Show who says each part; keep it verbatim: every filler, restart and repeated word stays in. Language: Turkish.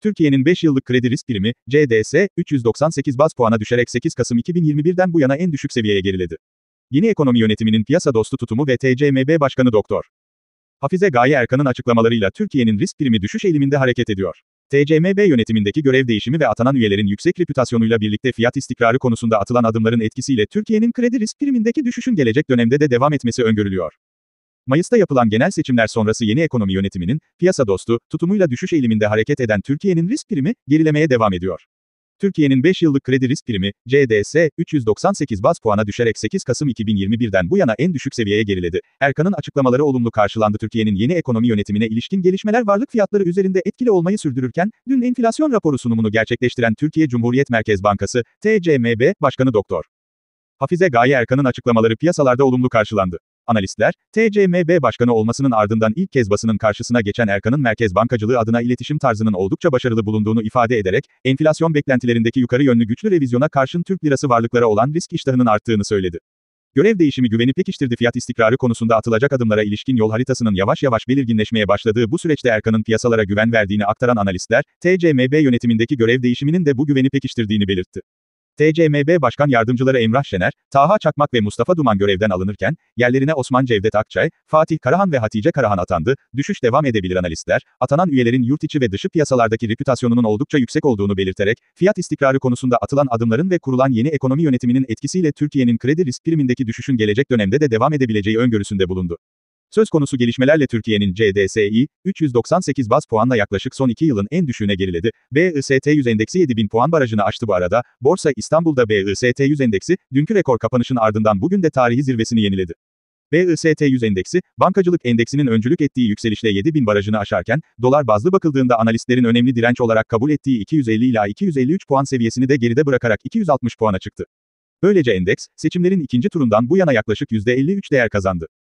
Speaker 1: Türkiye'nin beş yıllık kredi risk primi, C D S, üç yüz doksan sekiz baz puana düşerek sekiz Kasım iki bin yirmi bir'den bu yana en düşük seviyeye geriledi. Yeni Ekonomi Yönetimi'nin piyasa dostu tutumu ve T C M B Başkanı Doktor Hafize Gaye Erkan'ın açıklamalarıyla Türkiye'nin risk primi düşüş eğiliminde hareket ediyor. T C M B yönetimindeki görev değişimi ve atanan üyelerin yüksek reputasyonuyla birlikte fiyat istikrarı konusunda atılan adımların etkisiyle Türkiye'nin kredi risk primindeki düşüşün gelecek dönemde de devam etmesi öngörülüyor. Mayıs'ta yapılan genel seçimler sonrası Yeni Ekonomi Yönetimi'nin, piyasa dostu, tutumuyla düşüş eğiliminde hareket eden Türkiye'nin risk primi, gerilemeye devam ediyor. Türkiye'nin beş yıllık kredi risk primi, C D S, üç yüz doksan sekiz baz puana düşerek sekiz Kasım iki bin yirmi bir'den bu yana en düşük seviyeye geriledi. Erkan'ın açıklamaları olumlu karşılandı. Türkiye'nin yeni ekonomi yönetimine ilişkin gelişmeler varlık fiyatları üzerinde etkili olmayı sürdürürken, dün enflasyon raporu sunumunu gerçekleştiren Türkiye Cumhuriyet Merkez Bankası, T C M B Başkanı Doktor Hafize Gaye Erkan'ın açıklamaları piyasalarda olumlu karşılandı. Analistler, T C M B Başkanı olmasının ardından ilk kez basının karşısına geçen Erkan'ın merkez bankacılığı adına iletişim tarzının oldukça başarılı bulunduğunu ifade ederek, enflasyon beklentilerindeki yukarı yönlü güçlü revizyona karşın Türk lirası varlıklara olan risk iştahının arttığını söyledi. Görev değişimi güveni pekiştirdi. Fiyat istikrarı konusunda atılacak adımlara ilişkin yol haritasının yavaş yavaş belirginleşmeye başladığı bu süreçte Erkan'ın piyasalara güven verdiğini aktaran analistler, T C M B yönetimindeki görev değişiminin de bu güveni pekiştirdiğini belirtti. T C M B Başkan Yardımcıları Emrah Şener, Taha Çakmak ve Mustafa Duman görevden alınırken, yerlerine Osman Cevdet Akçay, Fatih Karahan ve Hatice Karahan atandı. Düşüş devam edebilir. Analistler, atanan üyelerin yurt içi ve dışı piyasalardaki reputasyonunun oldukça yüksek olduğunu belirterek, fiyat istikrarı konusunda atılan adımların ve kurulan yeni ekonomi yönetiminin etkisiyle Türkiye'nin kredi risk primindeki düşüşün gelecek dönemde de devam edebileceği öngörüsünde bulundu. Söz konusu gelişmelerle Türkiye'nin C D S'i, üç yüz doksan sekiz baz puanla yaklaşık son iki yılın en düşüğüne geriledi. B I S T yüz endeksi yedi bin puan barajını aştı bu arada. Borsa İstanbul'da B I S T yüz endeksi, dünkü rekor kapanışın ardından bugün de tarihi zirvesini yeniledi. B I S T yüz endeksi, bankacılık endeksinin öncülük ettiği yükselişle yedi bin barajını aşarken, dolar bazlı bakıldığında analistlerin önemli direnç olarak kabul ettiği iki yüz elli ila iki yüz elli üç puan seviyesini de geride bırakarak iki yüz altmış puana çıktı. Böylece endeks, seçimlerin ikinci turundan bu yana yaklaşık yüzde elli üç değer kazandı.